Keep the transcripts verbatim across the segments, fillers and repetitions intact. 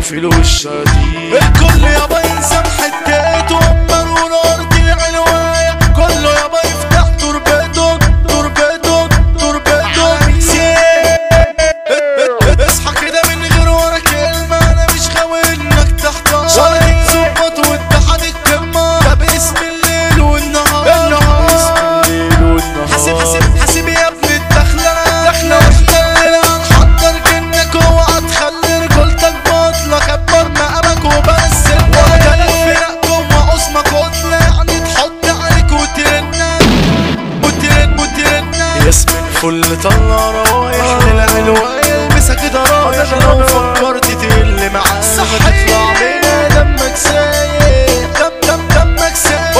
بروفيل والشديد. الكل يابا ينسى حتته ومروا نار طلع الواية. كله يابا يفتح تربته تربته تربته. اصحى كده من غير ورا كلمة، انا مش غاوي انك تحتار. ولا تتظبط واتحاد الكلمة، ده باسم الليل والنهار. حاسب حاسب حاسب يا ابن الدخلة دخلة واحتلنا نحضر جنك. اوعى تخلي رجولتك باطلة، كبر مقامك وبس. ولا الفرق جوه قسمة كتلة، يعني تحط عليك وترنك وترن وترنك. ياسمين فل طلع روايح للعلواية، البسها كده رايح. لو فكرت تقل معانا تطلع بينا دمك سايح. دم دم دمك سايح.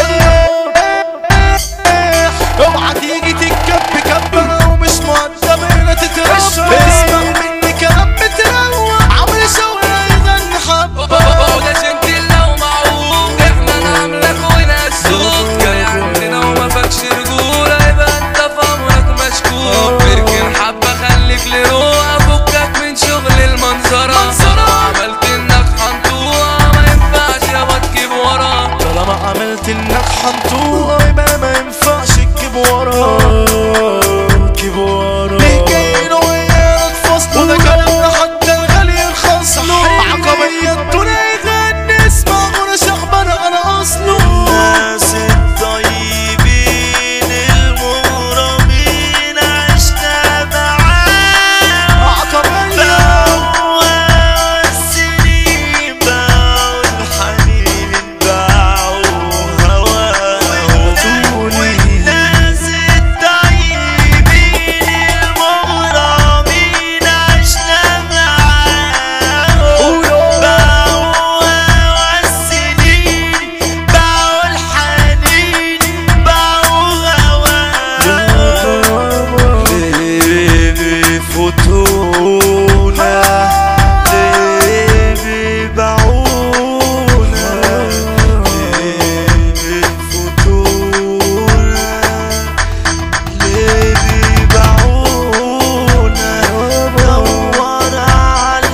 اوعى تيجي تتكب كب، انا ومش مؤدب هنا تتربى. اسمع مني كلام بتروق، عمري شوقي يغني حبة. بقولش انت لو معقول احنا نعملك ونقسوك. جاي عندنا وما فاكش رجولة، يبقى انت في امرك مشكوك. اركن حبة خليك لروقة، فكك من شغل المنظرة. عملت انك حنطوقة ما ينفعش يابا تجيب ورا. طالما عملت انك حنطوقة يبقى ما ينفعش تجيب ورا تجيب ورا. ليه جايين ويانا تفصلوا؟ ده كلامنا حتى الغالي يرخصلوا. عقبية الدنيا يغني، اسمع غنى شعبان انا اصله. الناس الطيبين المغرمين عشنا معاهم. عقبية باعوا السنين، باعوا الحنين، باعوا هواهم. والناس الطيبين المغرمين عشنا معاهم. باعوا السنين، باعوا الحنين، باعوا هواهم. ليه بيفوتونا، ليه بيبيعونا، ليه بيفوتونا، ليه بيبيعونا. دور على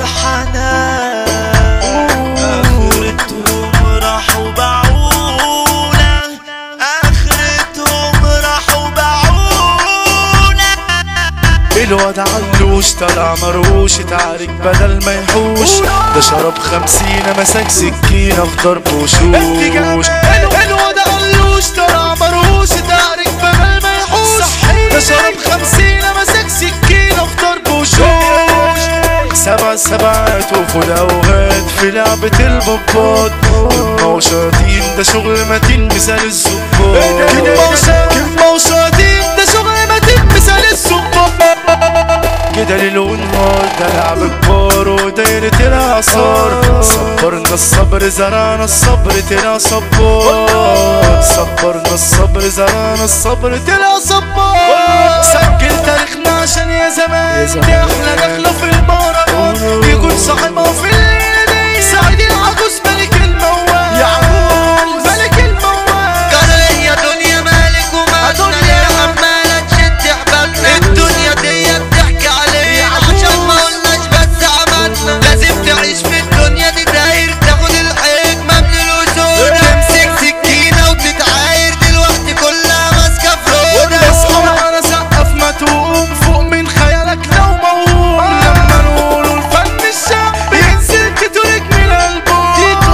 الحنان، آخرتهم راحوا باعونا، آخرتهم راحوا باعونا. الواد علوش طلع مروش، اتعارك بدل ما يحوش. ده شرب خمسين مسك سكينة في ضرب وشوش. الواد علوش طلع مروش، اتعارك بدل ما يحوش. ده شرب خمسين مسك سكينة في ضرب وشوش. سبع سبعات وفول اوغاد في لعبة البطات. كلمة وشياطين ده شغل متين مثال الظباط. كلمة وشياطين ده شغل متين مثال الظباط. كده ليل ونهار ده لعب كبار ودايرة الآثار. صبرنا الصبر زرعنا الصبر طلع صبار. صبرنا الصبر زرعنا الصبر طلع صبار. سجل تاريخنا عشان يا زمان دي احلى دخلة في المهرجان. يكون صاحبها في الليلة دي سعيد العجوز ملك الموال. يا عجوز ملك الموال. قال يا دنيا مالك ومالنا، يا عمالة تشد حبالنا. الدنيا دي بتحكي علينا عشان ما قلناش بس عملنا. لازم تعيش في الدنيا دي داير، تاخد الحكمة من الوسود. تمسك سكينة وتتعاير، دلوقتي كلها ماسكة فروضة. اصحى معانا سقف ما تقوم، فوق من خيالك لو موهوم. لما نقولوا الفن الشعبي ينزل تترك من القلب.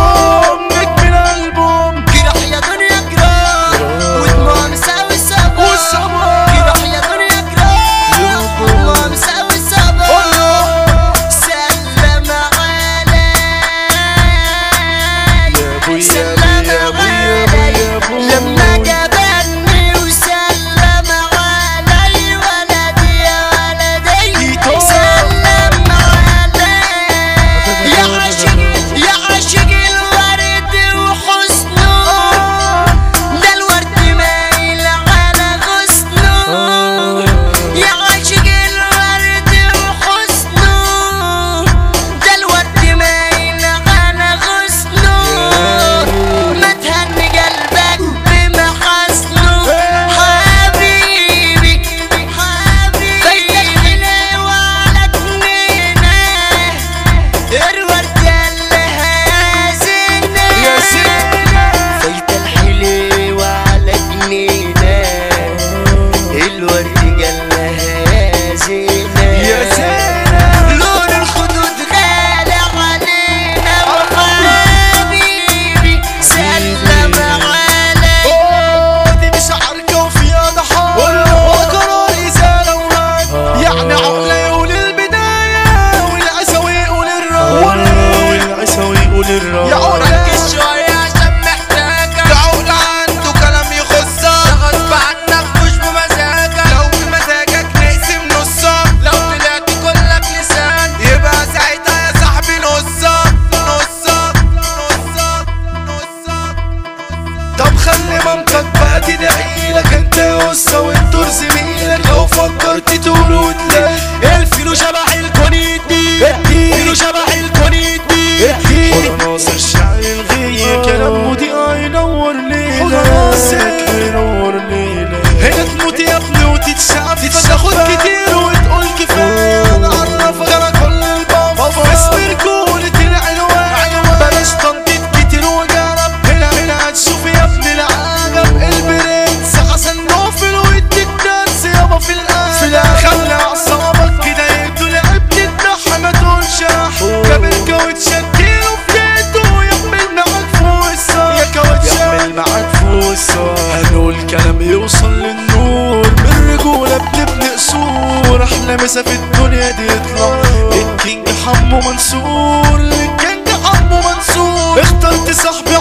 تتشفت يا ابني وتتشاف تاخد كتير وتقول كفايه نعرفك انا كل الباب اسم رجولة العنوان بلاش تنطيط كتير وجرب هنا هنا هتشوف يا ابني العجب البرنس حسن نوفل ويديك درس يابا في الاخر في الاخر خلي اعصابك كده يهدوا لعبت الضحى ما تقولش جاب الكاوتش اديله في يده ويعمل معاك فوق السار يا كاوتش يعمل معاك فوق السار هنقول كلام يوصل للنور من رجولة بنبني قصور احلى مسا في الدنيا دي يطلع الكينج حمو منصور الكينج حمو منصور اخترت صاحبي